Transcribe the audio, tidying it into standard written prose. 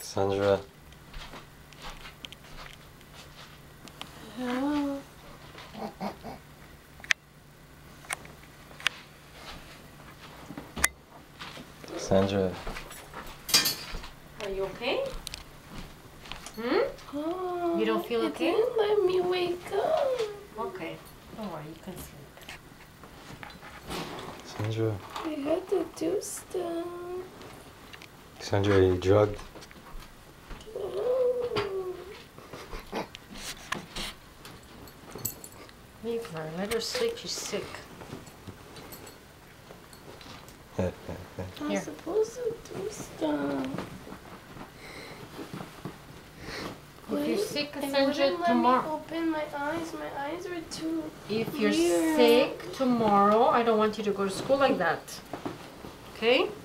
Cassandra. Oh. Cassandra. Are you okay? Hmm? Oh, You don't feel okay? It didn't let me wake up. Okay. Don't worry, you can sleep. Cassandra. I had to do stuff. Cassandra, are you drugged? Oh. Leave her. Let her sleep. She's sick. I'm Here. supposed to do stuff. If you're sick, And it Cassandra, wouldn't let me tomorrow. open my eyes. My eyes were too If you're clear. sick tomorrow, I don't want you to go to school like that. Okay?